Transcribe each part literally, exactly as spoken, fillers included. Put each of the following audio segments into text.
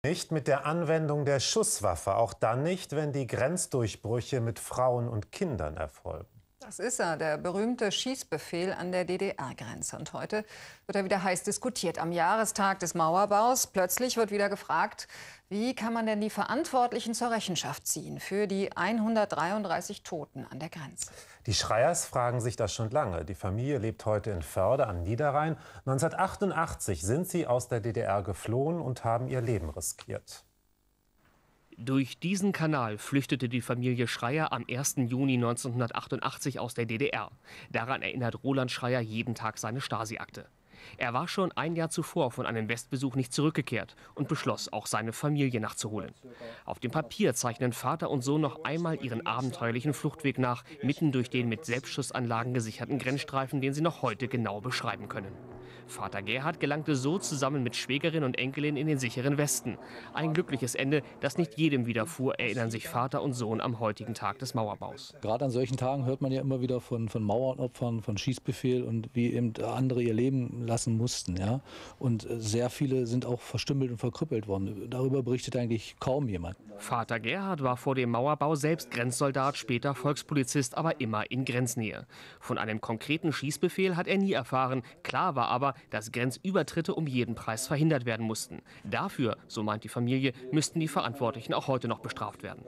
Nicht mit der Anwendung der Schusswaffe, auch dann nicht, wenn die Grenzdurchbrüche mit Frauen und Kindern erfolgen. Das ist er, der berühmte Schießbefehl an der D D R-Grenze. Und heute wird er wieder heiß diskutiert. Am Jahrestag des Mauerbaus. Plötzlich wird wieder gefragt, wie kann man denn die Verantwortlichen zur Rechenschaft ziehen für die hundertdreiunddreißig Toten an der Grenze? Die Schreyers fragen sich das schon lange. Die Familie lebt heute in Förde am Niederrhein. neunzehnhundertachtundachtzig sind sie aus der D D R geflohen und haben ihr Leben riskiert. Durch diesen Kanal flüchtete die Familie Schreyer am ersten Juni neunzehnhundertachtundachtzig aus der D D R. Daran erinnert Roland Schreyer jeden Tag seine Stasi-Akte. Er war schon ein Jahr zuvor von einem Westbesuch nicht zurückgekehrt und beschloss, auch seine Familie nachzuholen. Auf dem Papier zeichnen Vater und Sohn noch einmal ihren abenteuerlichen Fluchtweg nach, mitten durch den mit Selbstschussanlagen gesicherten Grenzstreifen, den sie noch heute genau beschreiben können. Vater Gerhard gelangte so zusammen mit Schwägerin und Enkelin in den sicheren Westen. Ein glückliches Ende, das nicht jedem widerfuhr, erinnern sich Vater und Sohn am heutigen Tag des Mauerbaus. Gerade an solchen Tagen hört man ja immer wieder von, von Mauernopfern, von Schießbefehl und wie eben andere ihr Leben lassen mussten. Ja? Und sehr viele sind auch verstümmelt und verkrüppelt worden. Darüber berichtet eigentlich kaum jemand. Vater Gerhard war vor dem Mauerbau selbst Grenzsoldat, später Volkspolizist, aber immer in Grenznähe. Von einem konkreten Schießbefehl hat er nie erfahren. Klar war aber, dass Grenzübertritte um jeden Preis verhindert werden mussten. Dafür, so meint die Familie, müssten die Verantwortlichen auch heute noch bestraft werden.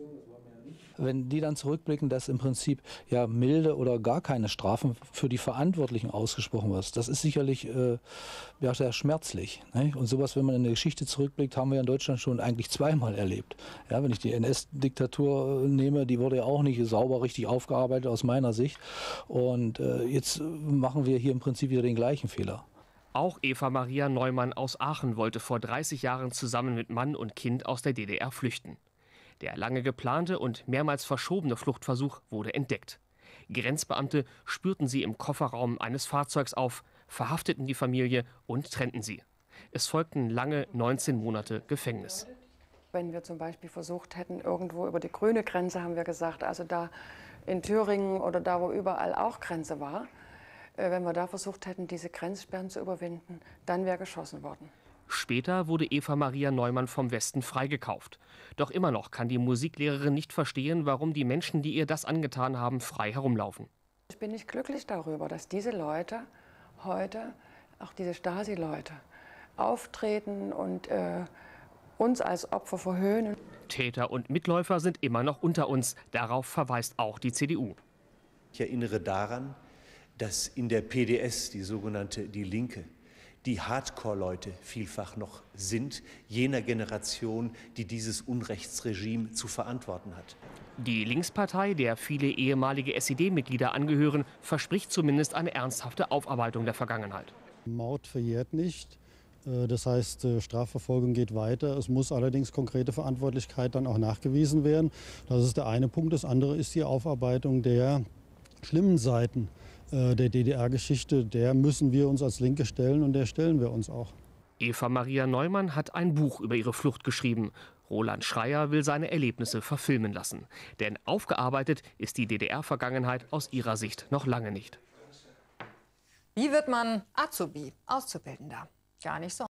Wenn die dann zurückblicken, dass im Prinzip ja milde oder gar keine Strafen für die Verantwortlichen ausgesprochen wird, das ist sicherlich äh, ja, sehr schmerzlich. Ne? Und sowas, wenn man in der Geschichte zurückblickt, haben wir in Deutschland schon eigentlich zweimal erlebt. Ja, wenn ich die N S-Diktatur nehme, die wurde ja auch nicht sauber richtig aufgearbeitet aus meiner Sicht. Und äh, jetzt machen wir hier im Prinzip wieder den gleichen Fehler. Auch Eva Maria Neumann aus Aachen wollte vor dreißig Jahren zusammen mit Mann und Kind aus der D D R flüchten. Der lange geplante und mehrmals verschobene Fluchtversuch wurde entdeckt. Grenzbeamte spürten sie im Kofferraum eines Fahrzeugs auf, verhafteten die Familie und trennten sie. Es folgten lange neunzehn Monate Gefängnis. Wenn wir zum Beispiel versucht hätten, irgendwo über die grüne Grenze, haben wir gesagt, also da in Thüringen oder da, wo überall auch Grenze war, wenn wir da versucht hätten, diese Grenzsperren zu überwinden, dann wäre geschossen worden. Später wurde Eva Maria Neumann vom Westen freigekauft. Doch immer noch kann die Musiklehrerin nicht verstehen, warum die Menschen, die ihr das angetan haben, frei herumlaufen. Ich bin nicht glücklich darüber, dass diese Leute heute, auch diese Stasi-Leute, auftreten und äh, uns als Opfer verhöhnen. Täter und Mitläufer sind immer noch unter uns. Darauf verweist auch die C D U. Ich erinnere daran, dass in der P D S, die sogenannte Die Linke, die Hardcore-Leute vielfach noch sind, jener Generation, die dieses Unrechtsregime zu verantworten hat. Die Linkspartei, der viele ehemalige S E D-Mitglieder angehören, verspricht zumindest eine ernsthafte Aufarbeitung der Vergangenheit. Mord verjährt nicht. Das heißt, Strafverfolgung geht weiter. Es muss allerdings konkrete Verantwortlichkeit dann auch nachgewiesen werden. Das ist der eine Punkt. Das andere ist die Aufarbeitung der schlimmen Seiten der D D R-Geschichte. Der müssen wir uns als Linke stellen und der stellen wir uns auch. Eva Maria Neumann hat ein Buch über ihre Flucht geschrieben. Roland Schreyer will seine Erlebnisse verfilmen lassen. Denn aufgearbeitet ist die D D R-Vergangenheit aus ihrer Sicht noch lange nicht. Wie wird man Azubi, Auszubildender? Gar nicht so.